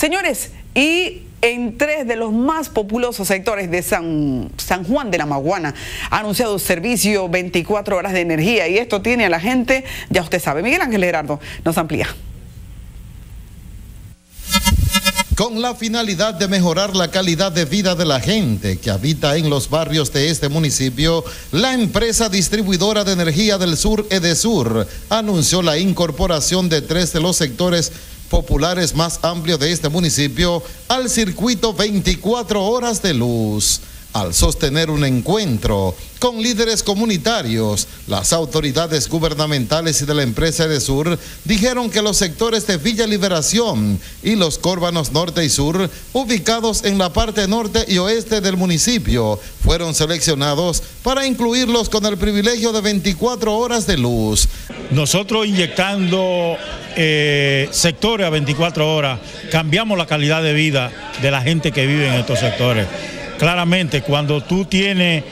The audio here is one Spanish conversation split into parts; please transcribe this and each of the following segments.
Señores, y en 3 de los más populosos sectores de San Juan de la Maguana ha anunciado servicio 24 horas de energía, y esto tiene a la gente, ya usted sabe. Miguel Ángel Gerardo nos amplía. Con la finalidad de mejorar la calidad de vida de la gente que habita en los barrios de este municipio, la empresa distribuidora de energía del sur, Edesur, anunció la incorporación de 3 de los sectores populares más amplios de este municipio al circuito 24 horas de luz. Al sostener un encuentro con líderes comunitarios, las autoridades gubernamentales y de la empresa Edesur dijeron que los sectores de Villa Liberación y los Córbanos Norte y Sur, ubicados en la parte norte y oeste del municipio, fueron seleccionados para incluirlos con el privilegio de 24 horas de luz. Nosotros inyectando sectores a 24 horas, cambiamos la calidad de vida de la gente que vive en estos sectores. Claramente, cuando tú tienes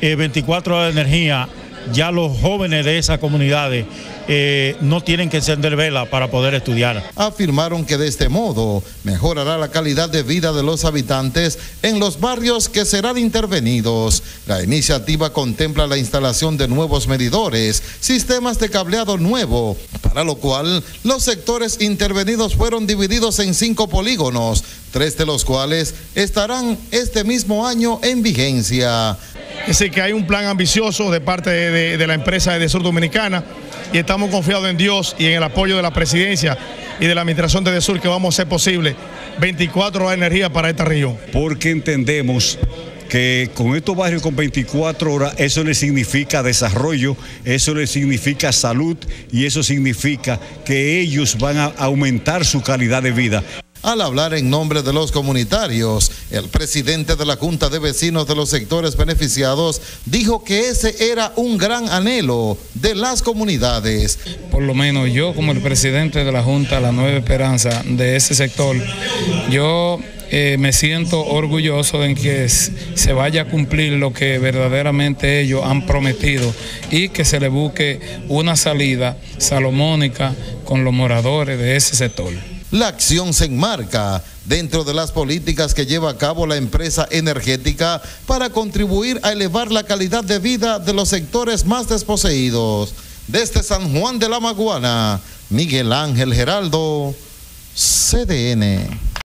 24 horas de energía, ya los jóvenes de esas comunidades no tienen que encender vela para poder estudiar. Afirmaron que de este modo mejorará la calidad de vida de los habitantes en los barrios que serán intervenidos. La iniciativa contempla la instalación de nuevos medidores, sistemas de cableado nuevo, para lo cual los sectores intervenidos fueron divididos en 5 polígonos, 3 de los cuales estarán este mismo año en vigencia. Es decir, que hay un plan ambicioso de parte de la empresa Edesur Dominicana, y estamos confiados en Dios y en el apoyo de la presidencia y de la administración de Edesur que vamos a hacer posible 24 horas de energía para esta región. Porque entendemos que con estos barrios con 24 horas, eso le significa desarrollo, eso le significa salud, y eso significa que ellos van a aumentar su calidad de vida. Al hablar en nombre de los comunitarios, el presidente de la Junta de Vecinos de los sectores beneficiados dijo que ese era un gran anhelo de las comunidades. Por lo menos yo, como el presidente de la Junta La Nueva Esperanza de ese sector, yo me siento orgulloso de que se vaya a cumplir lo que verdaderamente ellos han prometido, y que se le busque una salida salomónica con los moradores de ese sector. La acción se enmarca dentro de las políticas que lleva a cabo la empresa energética para contribuir a elevar la calidad de vida de los sectores más desposeídos. Desde San Juan de la Maguana, Miguel Ángel Geraldo, CDN.